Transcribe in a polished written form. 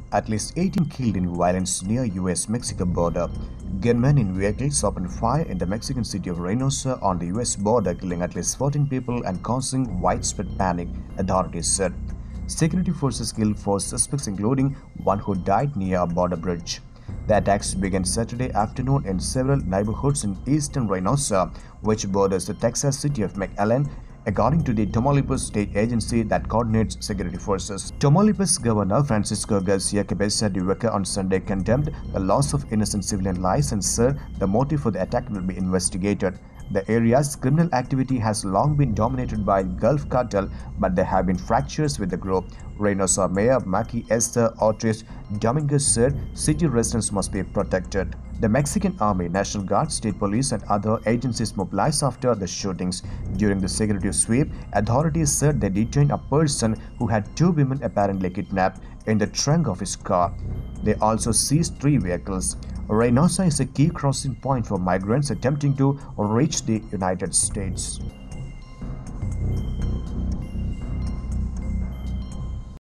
At least 18 killed in violence near US-Mexico border. Gunmen in vehicles opened fire in the Mexican city of Reynosa on the US border, killing at least 14 people and causing widespread panic, authorities said. Security forces killed 4 suspects, including one who died near a border bridge. The attacks began Saturday afternoon in several neighborhoods in eastern Reynosa, which borders the Texas city of McAllen, according to the Tamaulipas state agency that coordinates security forces. Tamaulipas Governor Francisco Garcia Cabeza de Vaca on Sunday condemned the loss of innocent civilian lives and said the motive for the attack will be investigated. The area's criminal activity has long been dominated by Gulf Cartel, but there have been fractures with the group. Reynosa Mayor Maki, Esther, Ortiz, Dominguez said city residents must be protected. The Mexican Army, National Guard, State Police and other agencies mobilized after the shootings. During the security sweep, authorities said they detained a person who had 2 women apparently kidnapped in the trunk of his car. They also seized 3 vehicles. Reynosa is a key crossing point for migrants attempting to reach the United States.